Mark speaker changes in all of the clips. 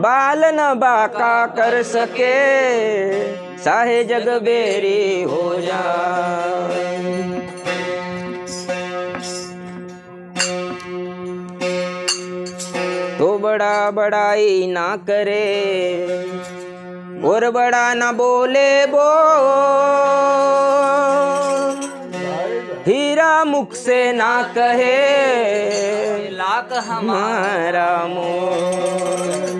Speaker 1: बाल न बाका कर सके, साहे जग बेरी हो जाए। तो बड़ा बड़ाई ना करे, और बड़ा न बोले बो, हीरा मुख से ना कहे, लाख हमारा मोल।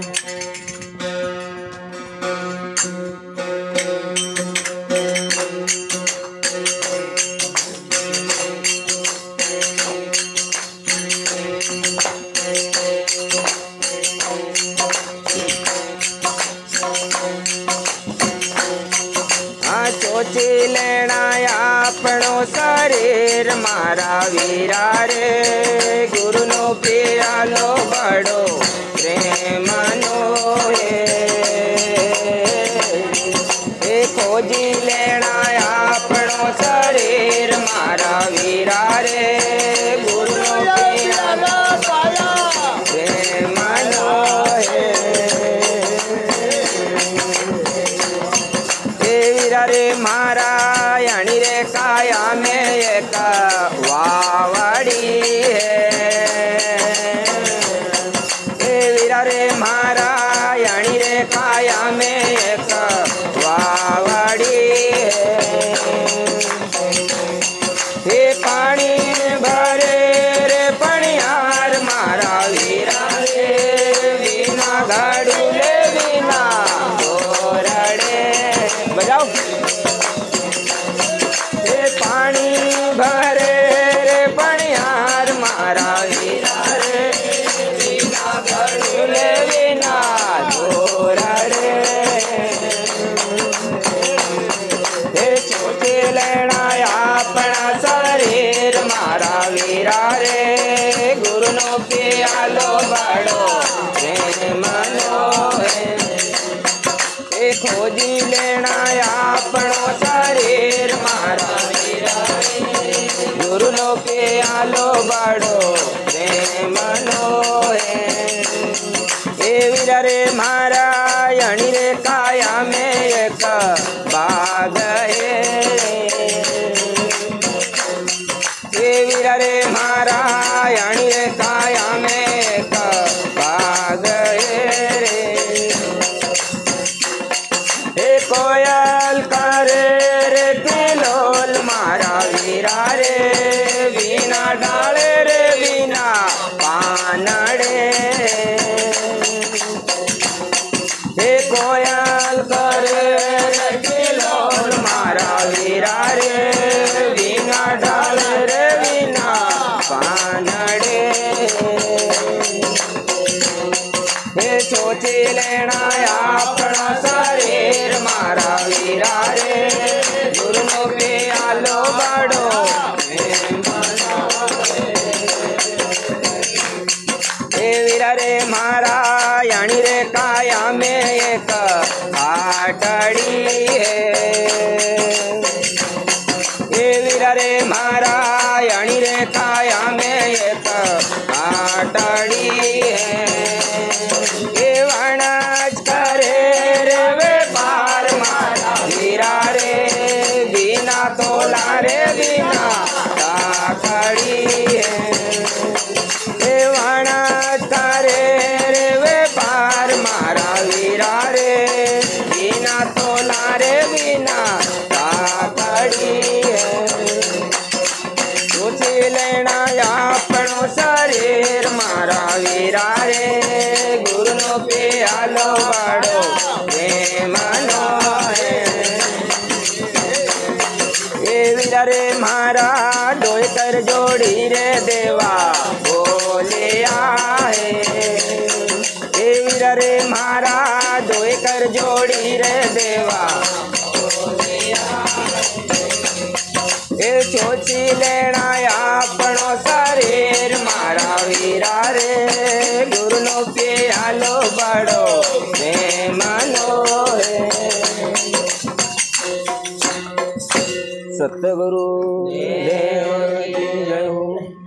Speaker 1: सोची लेना आपनो शरीर मारा वीरा रे, गुरु नो प्यालो बड़ो प्रेम नो हे खोजी लेना आपनो शरीर मारा वीरा रे, गुरु नो प्यालो प्रेम नो रे मारा यानी रे काया में एक वावड़ी है, वीरा रे मारा यानी रे काया में एक वावड़ी है, पानी भरे रे पनियार मारा वीरा रे, बिना घड़ूले बिना गोरड़े बजाओ। पानी भरे रे पनियार मारा वीरा रे, बिना घड़ूले बिना गोरड़े छोटे लेना अपना शरीर मारा वीरा रे, गुरु नो प्यालो बड़ो प्रेम नो है, खोजी लेना अपनो शरीर मारा वीरा रे, गुरु नो प्यालो बड़ो प्रेम नो है, वीरा रे मारा यानी रे काया में एक बाग है, वीरा रे मारा यानी रे काया में एक बाग है, कोयल करे रे किलोल मारा वीरा रे, बिना डाले रे बिना पानड़े, हे कोयल करे रे किलोल मारा वीरा रे, बिना डाले रे बिना पानड़े, हे सोची लेना अपना शरीर मारा वीरा रे, गुरु नो प्यालो बड़ो हे वीरा रे मारा यानी रे काया में एक आटड़ी है, वीरा रे मारा यानी रे काया में एक आटड़ी है, तोला रे बिना ताकड़ी है, वाणा तारे रे व्यापार मारा वीरा रे, बिना तोला रे बिना ताकड़ी है, सोची लेना अपनो शरीर मारा वीरा रे, गुरु नो प्यालो बड़ो प्रेम नो है, वीरा रे मारा डोय कर जोड़ी रे देवा बोले आए, वीरा रे मारा डोय कर जोड़ी रे देवा बोले आए, सोची लेना अपनो शरीर मारा वीरा रे, गुरु नो प्यालो बड़ो प्रेम नो है, सतगुरु देव की जय हो।